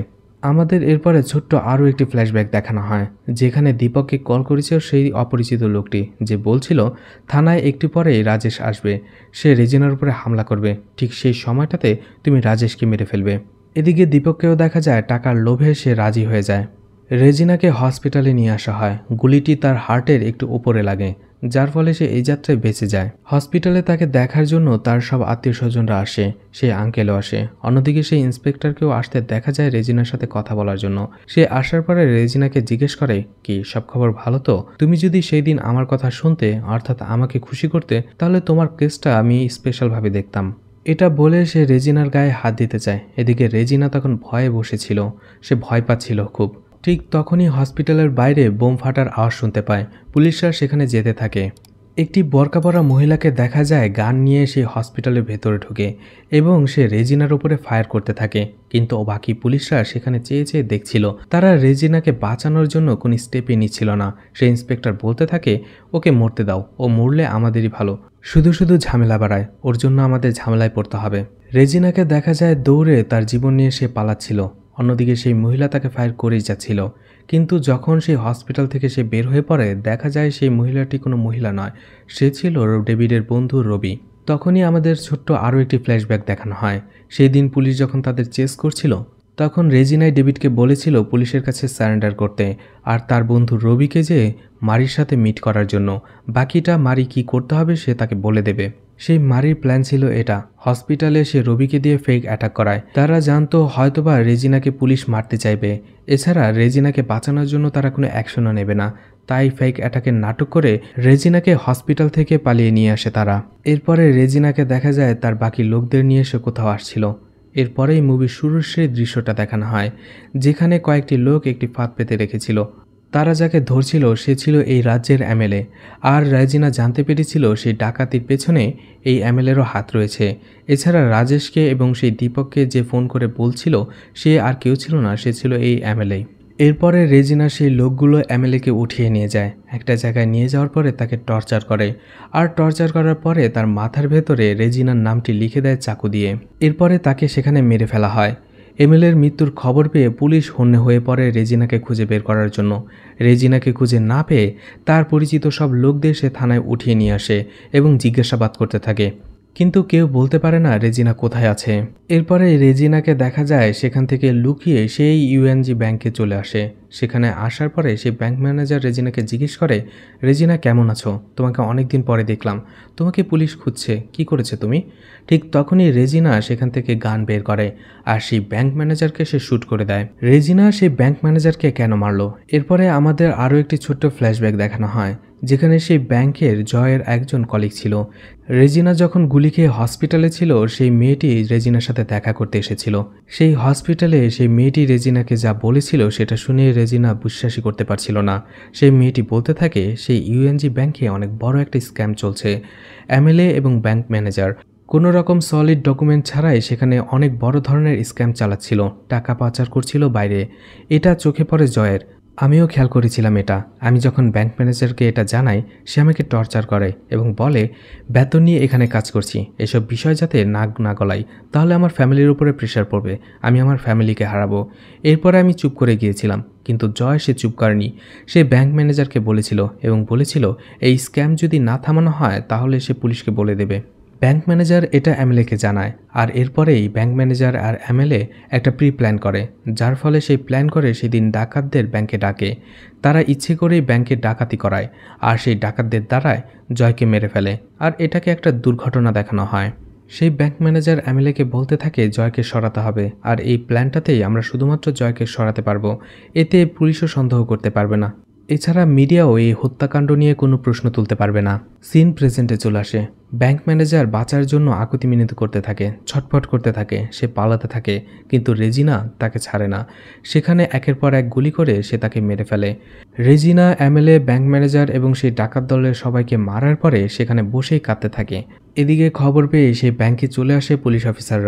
আমাদের এরপরে ছোট্ট আরও একটি ফ্ল্যাশব্যাক দেখানো হয়, যেখানে দীপককে কল করেছিল সেই অপরিচিত লোকটি, যে বলছিল থানায় একটু পরেই রাজেশ আসবে, সে রেজিনার উপরে হামলা করবে, ঠিক সেই সময়টাতে তুমি রাজেশকে মেরে ফেলবে। এদিকে দীপককেও দেখা যায় টাকার লোভে সে রাজি হয়ে যায়। রেজিনাকে হসপিটালে নিয়ে আসা হয়। গুলিটি তার হার্টের একটু উপরে লাগে, যার ফলে সে এই যাত্রায় বেঁচে যায়। হসপিটালে তাকে দেখার জন্য তার সব আত্মীয় স্বজনরা আসে, সেই আঙ্কেলও আসে। অন্যদিকে সেই ইন্সপেক্টরকেও আসতে দেখা যায় রেজিনার সাথে কথা বলার জন্য। সে আসার পরে রেজিনাকে জিজ্ঞেস করে, কি সব খবর ভালো তো? তুমি যদি সেই দিন আমার কথা শুনতে, অর্থাৎ আমাকে খুশি করতে, তাহলে তোমার কেসটা আমি স্পেশালভাবে দেখতাম। এটা বলে সে রেজিনার গায়ে হাত দিতে চায়। এদিকে রেজিনা তখন ভয়ে বসেছিল, সে ভয় পাচ্ছিল খুব। ঠিক তখনই হসপিটালের বাইরে বোম ফাটার আওয়াজ শুনতে পায়। পুলিশরা সেখানে যেতে থাকে। একটি বোরকা পরা মহিলাকে দেখা যায় গান নিয়ে সেই হসপিটালের ভেতরে ঢুকে এবং সে রেজিনার উপরে ফায়ার করতে থাকে, কিন্তু বাকি পুলিশরা সেখানে চেয়ে চেয়ে দেখছিল। তারা রেজিনাকে বাঁচানোর জন্য কোনো স্টেপই নিচ্ছিল না। সে ইন্সপেক্টর বলতে থাকে, ওকে মরতে দাও, ও মরলে আমাদেরই ভালো, শুধু শুধু ঝামেলা বাড়ায়, ওর জন্য আমাদের ঝামেলায় পড়তে হবে। রেজিনাকে দেখা যায় দৌড়ে তার জীবন নিয়ে সে পালাচ্ছিল। অন্যদিকে সেই মহিলা তাকে ফায়ার করেই যাচ্ছিল, কিন্তু যখন সেই হসপিটাল থেকে সে বের হয়ে পড়ে, দেখা যায় সেই মহিলাটি কোনো মহিলা নয়, সে ছিল ডেভিডের বন্ধু রবি। তখনই আমাদের ছোট্ট আরও একটি ফ্ল্যাশব্যাক দেখানো হয়। সেই দিন পুলিশ যখন তাদের চেস করছিল, তখন রেজিনাই ডেভিডকে বলেছিল পুলিশের কাছে সারেন্ডার করতে, আর তার বন্ধু রবিকে যে মারির সাথে মিট করার জন্য। বাকিটা মারি কি করতে হবে সে তাকে বলে দেবে। সেই মারির প্ল্যান ছিল এটা, হসপিটালে সে রবিকে দিয়ে ফেক অ্যাটাক করায়। তারা জানতো হয়তোবা রেজিনাকে পুলিশ মারতে চাইবে, এছাড়া রেজিনাকে বাঁচানোর জন্য তারা কোনো অ্যাকশনও নেবে না। তাই ফেক অ্যাটাকের নাটক করে রেজিনাকে হসপিটাল থেকে পালিয়ে নিয়ে আসে তারা। এরপরে রেজিনাকে দেখা যায় তার বাকি লোকদের নিয়ে সে কোথাও আসছিল। এরপরেই মুভির শুরুর সেই দৃশ্যটা দেখানো হয়, যেখানে কয়েকটি লোক একটি ফাঁদ পেতে রেখেছিল। তারা যাকে ধরছিল সে ছিল এই রাজ্যের এমএলএ, আর রেজিনা জানতে পেরেছিল সেই ডাকাতির পেছনে এই এমএলএরও হাত রয়েছে। এছাড়া রাজেশকে এবং সেই দীপককে যে ফোন করে বলছিল, সে আর কেউ ছিল না, সে ছিল এই এমএলএ। এরপরে রেজিনা সেই লোকগুলো এমএলএকে উঠিয়ে নিয়ে যায়। একটা জায়গায় নিয়ে যাওয়ার পরে তাকে টর্চার করে, আর টর্চার করার পরে তার মাথার ভেতরে রেজিনার নামটি লিখে দেয় চাকু দিয়ে। এরপরে তাকে সেখানে মেরে ফেলা হয়। এমএলএর মৃত্যুর খবর পেয়ে পুলিশ হন্যে হয়ে পড়ে রেজিনাকে খুঁজে বের করার জন্য। রেজিনাকে খুঁজে না পেয়ে তার পরিচিত সব লোকদের সে থানায় উঠিয়ে নিয়ে আসে এবং জিজ্ঞাসাবাদ করতে থাকে, কিন্তু কেউ বলতে পারে না রেজিনা কোথায় আছে। এরপরে রেজিনাকে দেখা যায় সেখান থেকে লুকিয়ে সেই ইউএনজি ব্যাংকে চলে আসে। সেখানে আসার পরে সেই ব্যাংক ম্যানেজার রেজিনাকে জিজ্ঞেস করে, রেজিনা কেমন আছো? তোমাকে অনেক দিন পরে দেখলাম, তোমাকে পুলিশ খুঁজছে, কি করেছে তুমি? ঠিক তখনই রেজিনা সেখান থেকে গান বের করে আর সেই ব্যাংক ম্যানেজারকে সে শ্যুট করে দেয়। রেজিনা সেই ব্যাংক ম্যানেজারকে কেন মারলো? এরপরে আমাদের আরও একটি ছোট্ট ফ্ল্যাশব্যাক দেখানো হয়, যেখানে সেই ব্যাংকের জয়ের একজন কলিগ ছিল। রেজিনা যখন গুলি খেয়ে হসপিটালে ছিল, সেই মেয়েটি রেজিনার সাথে দেখা করতে এসেছিল। সেই হসপিটালে সেই মেয়েটি রেজিনাকে যা বলেছিল সেটা শুনে রেজিনা বিশ্বাসই করতে পারছিল না। সেই মেয়েটি বলতে থাকে সেই ইউএনজি ব্যাংকে অনেক বড় একটা স্ক্যাম চলছে। এমএলএ এবং ব্যাংক ম্যানেজার কোনো রকম সলিড ডকুমেন্ট ছাড়াই সেখানে অনেক বড় ধরনের স্ক্যাম চালাচ্ছিল, টাকা পাচার করছিল বাইরে। এটা চোখে পড়ে জয়ের। আমিও খেয়াল করেছিলাম এটা। আমি যখন ব্যাংক ম্যানেজারকে এটা জানাই, সে আমাকে টর্চার করে এবং বলে বেতন নিয়ে এখানে কাজ করছি, এসব বিষয় যাতে নাক না গলাই, তাহলে আমার ফ্যামিলির উপরে প্রেশার পড়বে, আমি আমার ফ্যামিলিকে হারাবো। এরপরে আমি চুপ করে গিয়েছিলাম, কিন্তু জয় সে চুপ করেনি। সে ব্যাংক ম্যানেজারকে বলেছিল এবং বলেছিল এই স্ক্যাম যদি না থামানো হয় তাহলে সে পুলিশকে বলে দেবে। ব্যাংক ম্যানেজার এটা এমএলএকে জানায়, আর এরপরেই ব্যাংক ম্যানেজার আর এমএলএ একটা প্রি প্ল্যান করে, যার ফলে সেই প্ল্যান করে সেদিন ডাকাতদের ব্যাংকে ডাকে। তারা ইচ্ছে করেই ব্যাংকে ডাকাতি করায়, আর সেই ডাকাতদের দ্বারায় জয়কে মেরে ফেলে, আর এটাকে একটা দুর্ঘটনা দেখানো হয়। সেই ব্যাংক ম্যানেজার এমএলএকে বলতে থাকে জয়কে সরাতে হবে, আর এই প্ল্যানটাতেই আমরা শুধুমাত্র জয়কে সরাতে পারবো, এতে পুলিশও সন্দেহ করতে পারবে না। এছাড়া মিডিয়াও এই হত্যাকাণ্ড নিয়ে কোনো প্রশ্ন তুলতে পারবে না। সিন প্রেজেন্টে চলে আসে। ব্যাংক ম্যানেজার বাঁচার জন্য আকুতি মিনতি করতে থাকে, ছটফট করতে থাকে, সে পালাতে থাকে, কিন্তু রেজিনা তাকে ছাড়ে না। সেখানে একের পর এক গুলি করে সে তাকে মেরে ফেলে। রেজিনা, এমএলএ, ব্যাংক ম্যানেজার এবং সেই ডাকাত দলের সবাইকে মারার পরে সেখানে বসেই কাঁদতে থাকে। এদিকে খবর পেয়ে সেই ব্যাংকে চলে আসে পুলিশ অফিসাররা।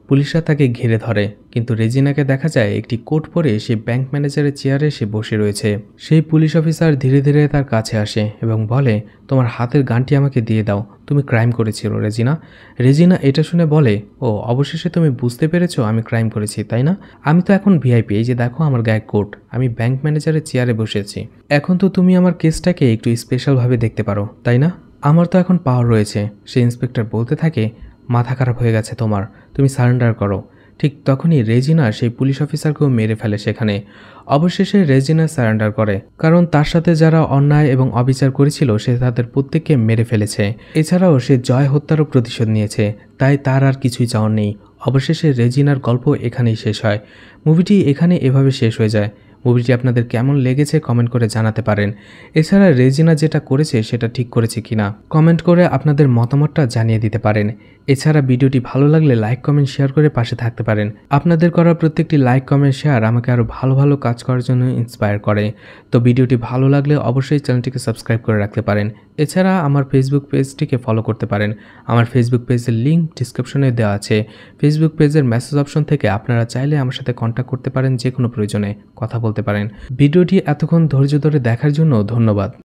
পুলিশরা তাকে ঘিরে ধরে, কিন্তু রেজিনাকে দেখা যায় একটি কোট পরে সে ব্যাংক ম্যানেজারের চেয়ারে সে বসে রয়েছে। সেই পুলিশ অফিসার ধীরে ধীরে তার কাছে আসে এবং বলে, তোমার হাতের গানটি আমাকে দিয়ে দাও, তুমি ক্রাইম করেছিল রেজিনা। রেজিনা এটা শুনে বলে, ও অবশেষে তুমি বুঝতে পেরেছো আমি ক্রাইম করেছি তাই না? আমি তো এখন ভিআইপি, এই যে দেখো আমার গায়ে কোট, আমি ব্যাংক ম্যানেজারের চেয়ারে বসেছি। এখন তো তুমি আমার কেসটাকে একটু স্পেশালভাবে দেখতে পারো তাই না? আমার তো এখন পাওয়ার রয়েছে। সে ইন্সপেক্টর বলতে থাকে, মাথা খারাপ হয়ে গেছে তোমার, তুমি সারেন্ডার করো। ঠিক তখনই রেজিনা সেই পুলিশ অফিসারকেও মেরে ফেলে সেখানে। অবশেষে রেজিনা সারেন্ডার করে, কারণ তার সাথে যারা অন্যায় এবং অবিচার করেছিল সে তাদের প্রত্যেককে মেরে ফেলেছে। এছাড়াও সে জয় হত্যারও প্রতিশোধ নিয়েছে, তাই তার আর কিছুই চাওয়ার নেই। অবশেষে রেজিনার গল্প এখানেই শেষ হয়। মুভিটি এখানে এভাবে শেষ হয়ে যায়। মুভিটি আপনাদের কেমন লেগেছে কমেন্ট করে জানাতে পারেন। এছাড়া রেজিনা যেটা করেছে সেটা ঠিক করেছে কিনা কমেন্ট করে আপনাদের মতামতটা জানিয়ে দিতে পারেন। এছাড়া ভিডিওটি ভালো লাগলে লাইক কমেন্ট শেয়ার করে পাশে থাকতে পারেন। আপনাদের করা প্রত্যেকটি লাইক কমেন্ট শেয়ার আমাকে আরও ভালো ভালো কাজ করার জন্য ইন্সপায়ার করে। তো ভিডিওটি ভালো লাগলে অবশ্যই চ্যানেলটিকে সাবস্ক্রাইব করে রাখতে পারেন। এছাড়া আমার ফেসবুক পেজটিকে ফলো করতে পারেন। আমার ফেসবুক পেজের লিঙ্ক ডিসক্রিপশনে দেওয়া আছে। ফেসবুক পেজের মেসেজ অপশন থেকে আপনারা চাইলে আমার সাথে কন্ট্যাক্ট করতে পারেন, যে কোনো প্রয়োজনে কথা বলতে পারেন। ভিডিওটি এতক্ষণ ধৈর্য ধরে দেখার জন্য ধন্যবাদ।